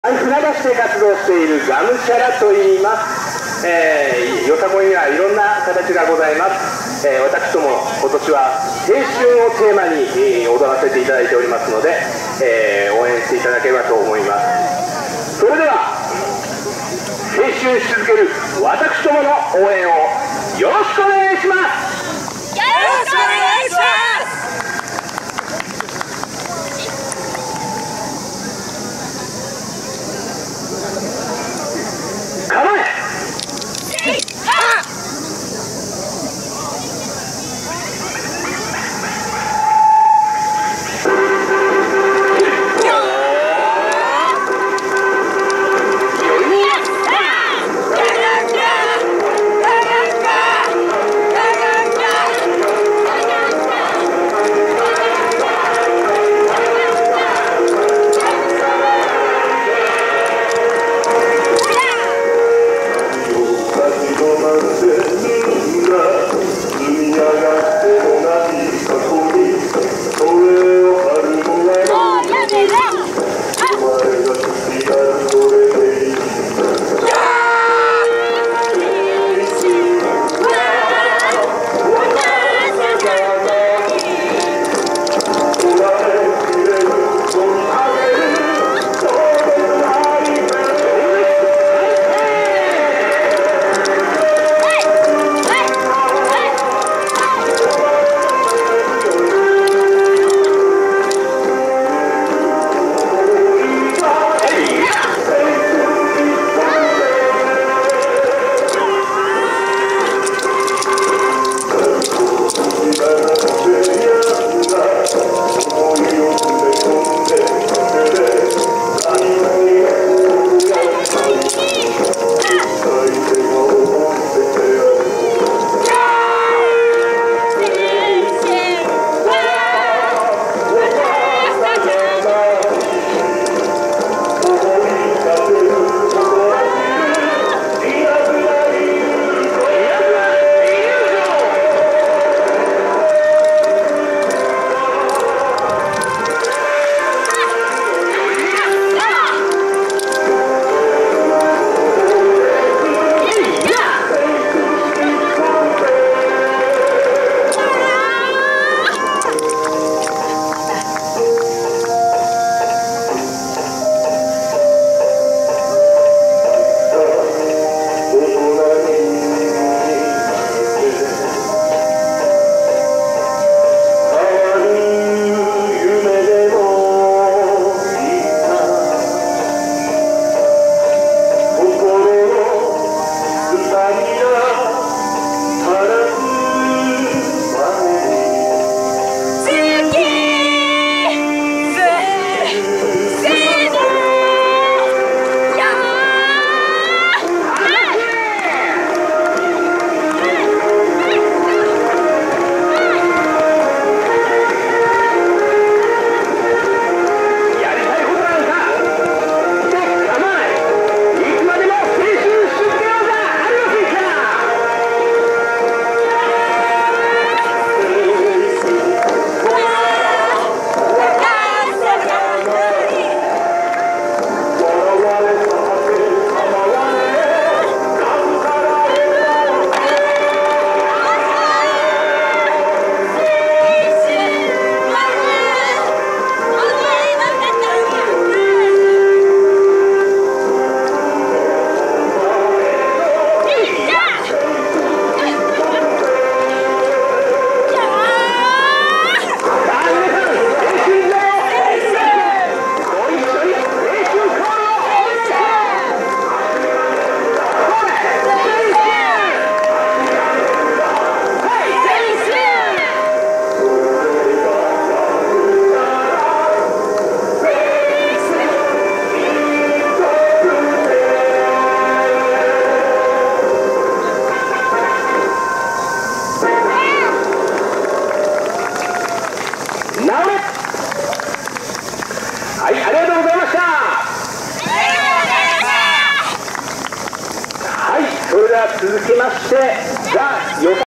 船橋で活動しているがむしゃらと言います。よさこいにはいろんな形がございます。私ども今年は青春をテーマに、踊らせていただいておりますので、応援していただければと思います。それでは青春し続ける私どもの応援をよろしくお願いします。